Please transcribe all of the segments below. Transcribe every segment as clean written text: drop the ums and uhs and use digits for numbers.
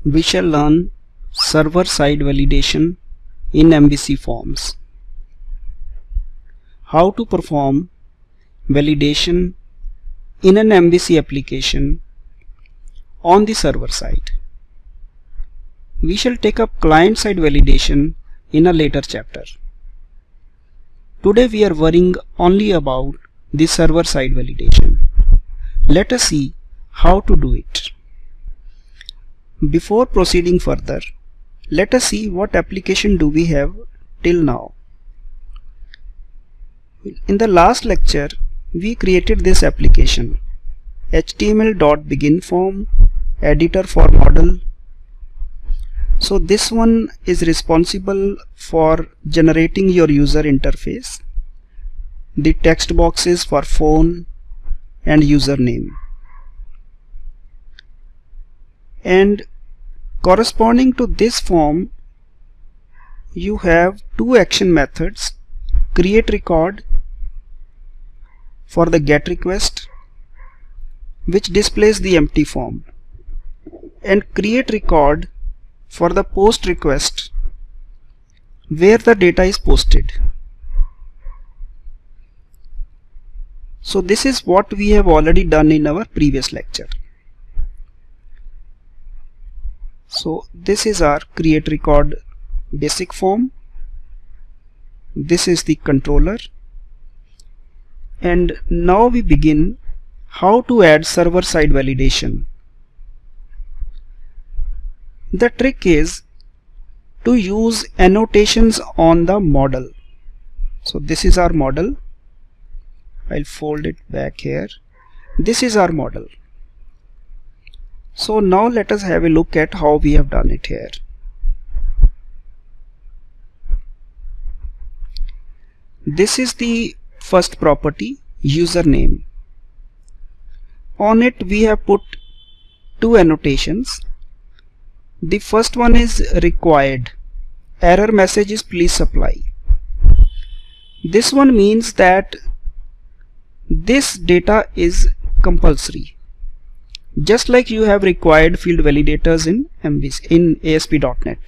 We shall learn server-side validation in MVC forms. How to perform validation in an MVC application on the server side. We shall take up client-side validation in a later chapter. Today we are worrying only about the server-side validation. Let us see how to do it. Before proceeding further, let us see what application do we have till now. In the last lecture, we created this application, HTML.begin form, editor for model. So this one is responsible for generating your user interface, the text boxes for phone and username. And corresponding to this form, you have two action methods, create record for the get request, which displays the empty form, and create record for the post request, where the data is posted. So this is what we have already done in our previous lecture. So this is our create record basic form. This is the controller. And now we begin how to add server-side validation. The trick is to use annotations on the model. So this is our model. I'll fold it back here. This is our model. So now let us have a look at how we have done it here. This is the first property, username. On it we have put two annotations. The first one is required. Error message is please supply. This one means that this data is compulsory. Just like you have required field validators in MVC, in ASP.NET.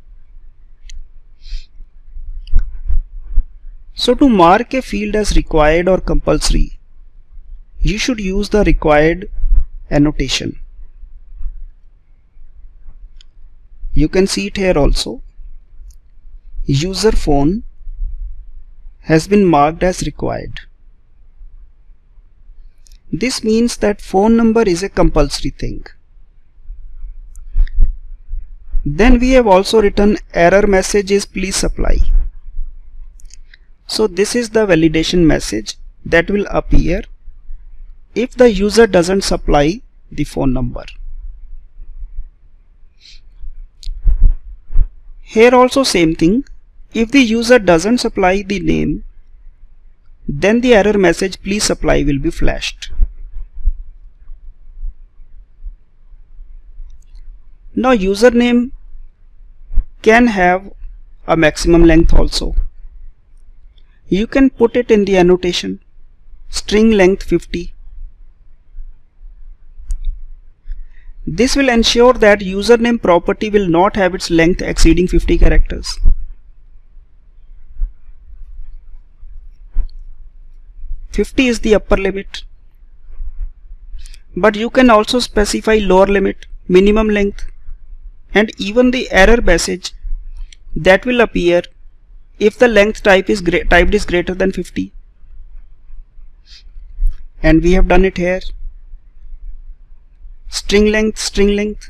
So to mark a field as required or compulsory, you should use the required annotation. You can see it here also. User phone has been marked as required. This means that phone number is a compulsory thing. Then we have also written error message is please supply. So this is the validation message that will appear if the user doesn't supply the phone number. Here also same thing. If the user doesn't supply the name, then the error message please supply will be flashed. Now username can have a maximum length also. You can put it in the annotation, string length 50. This will ensure that username property will not have its length exceeding 50 characters. "50" is the upper limit, but you can also specify lower limit, minimum length, and even the error message that will appear if the length typed is greater than 50. And we have done it here. String length.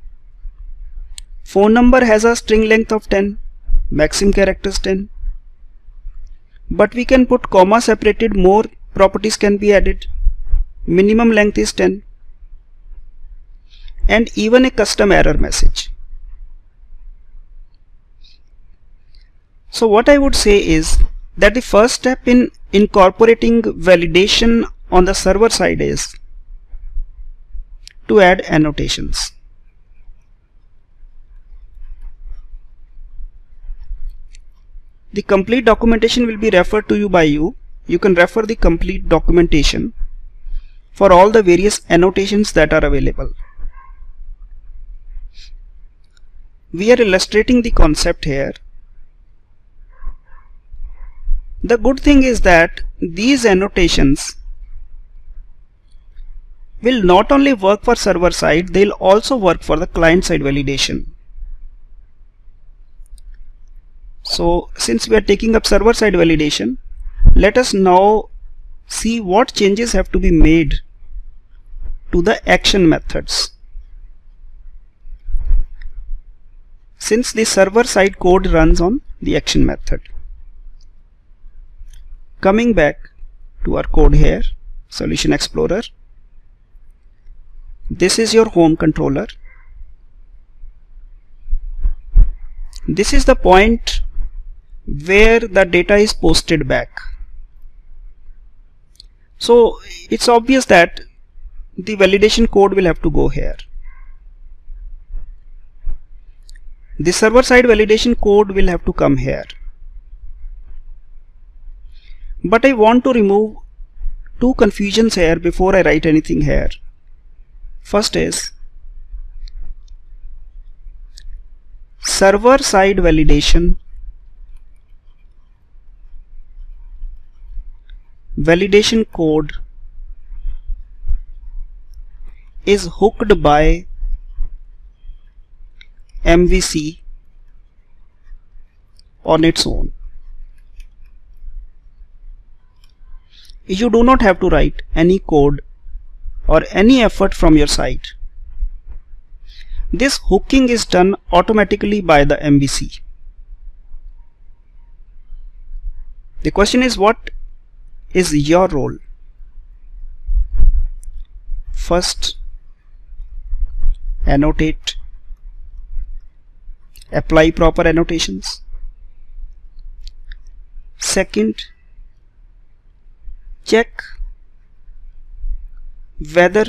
Phone number has a string length of 10, maximum characters 10. But we can put comma separated, more properties can be added. Minimum length is 10. And even a custom error message. So what I would say is that the first step in incorporating validation on the server side is to add annotations. The complete documentation will be referred to you by you. You can refer the complete documentation for all the various annotations that are available. we are illustrating the concept here. The good thing is that these annotations will not only work for server side, they'll also work for the client side validation. So since we are taking up server side validation, let us now see what changes have to be made to the action methods. Since the server side code runs on the action method. Coming back to our code here, Solution Explorer. This is your home controller. This is the point where the data is posted back. So it's obvious that the validation code will have to go here. The server side validation code will have to come here. But I want to remove two confusions here before I write anything here. First is server side validation code is hooked by MVC on its own. You do not have to write any code or any effort from your side. This hooking is done automatically by the MVC. The question is, what is your role? First, annotate, apply proper annotations. Second, check whether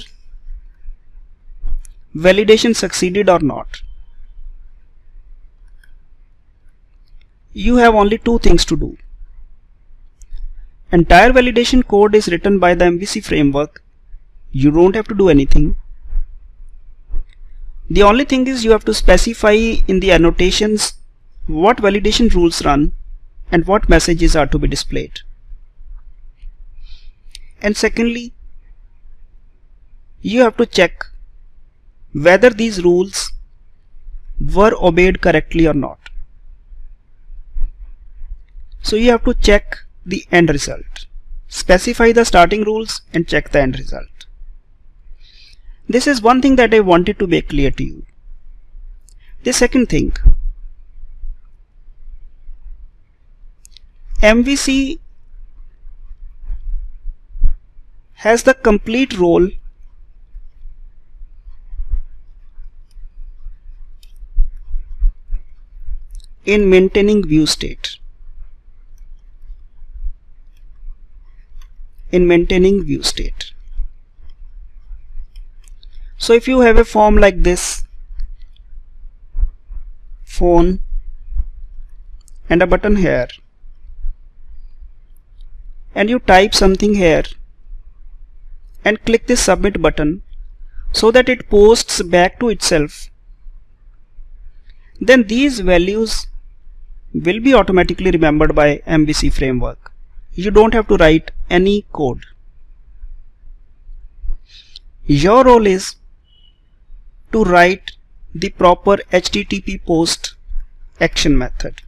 validation succeeded or not. You have only two things to do. Entire validation code is written by the MVC framework. You don't have to do anything. The only thing is you have to specify in the annotations what validation rules run and what messages are to be displayed. And secondly, you have to check whether these rules were obeyed correctly or not. So you have to check the end result. Specify the starting rules and check the end result. This is one thing that I wanted to make clear to you. The second thing, MVC has the complete role in maintaining view state. So if you have a form like this, phone and a button here, and you type something here and click this submit button so that it posts back to itself, then these values will be automatically remembered by MVC framework. You don't have to write any code. Your role is to write the proper HTTP post action method.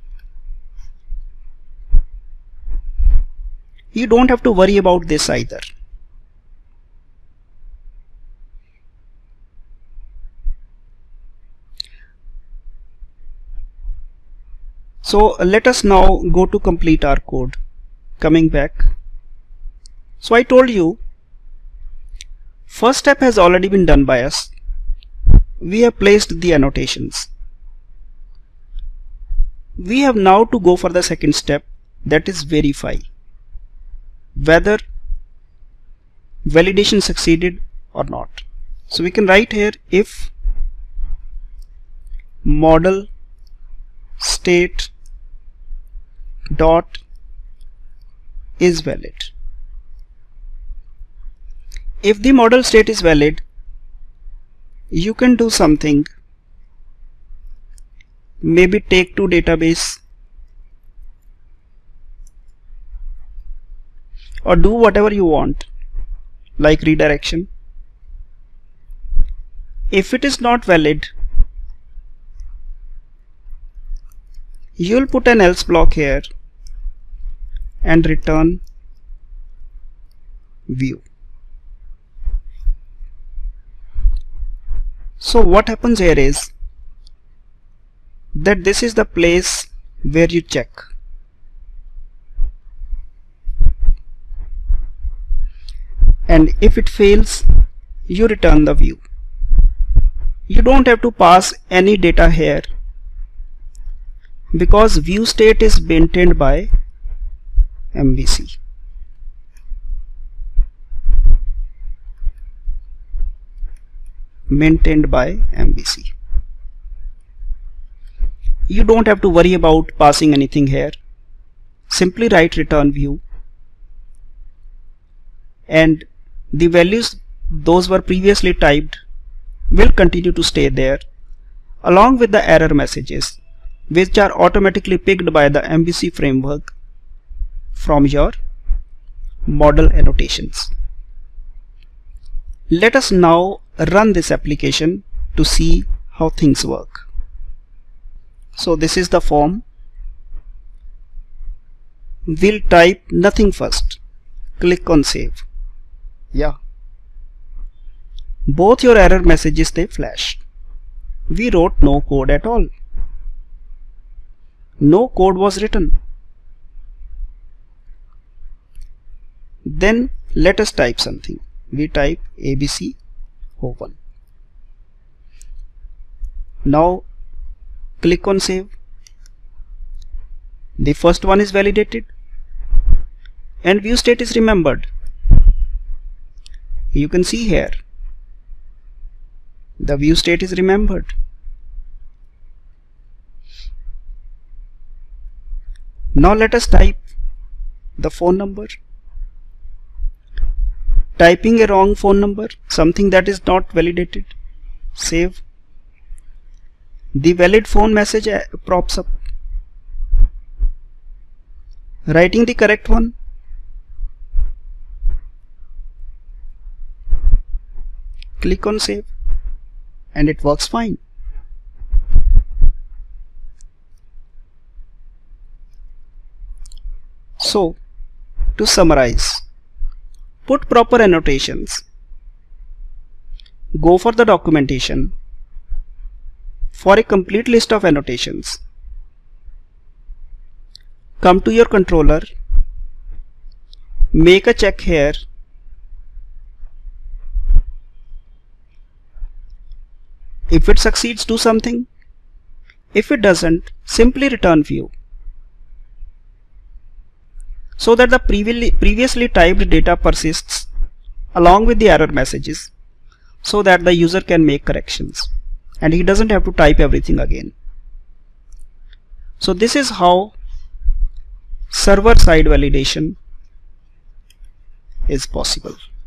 You don't have to worry about this either. So let us now go to complete our code. Coming back. So I told you, first step has already been done by us. We have placed the annotations. We have now to go for the second step, that is verify whether validation succeeded or not. So we can write here if model state dot is valid. If the model state is valid, you can do something maybe take to database, or do whatever you want, like redirection. If it is not valid, you'll put an else block here and return view. So what happens here is that this is the place where you check. And if it fails, you return the view. You don't have to pass any data here because view state is maintained by MVC. You don't have to worry about passing anything here. Simply write return view, and the values those were previously typed will continue to stay there, along with the error messages, which are automatically picked by the MVC framework from your model annotations. Let us now run this application to see how things work. So this is the form. We'll type nothing first. Click on save. Yeah. Both your error messages, they flash. We wrote no code at all. No code was written. Then let us type something. We type ABC O1. Now click on save. The first one is validated and view state is remembered. You can see here the view state is remembered. Now let us type the phone number. Typing a wrong phone number, something that is not validated. Save. The valid phone message pops up. Writing the correct one. Click on save and it works fine. So, to summarize, put proper annotations, go for the documentation for a complete list of annotations, come to your controller, make a check here, if it succeeds, do something. If it doesn't, simply return view, so that the previously typed data persists along with the error messages, so that the user can make corrections and he doesn't have to type everything again. So this is how server-side validation is possible.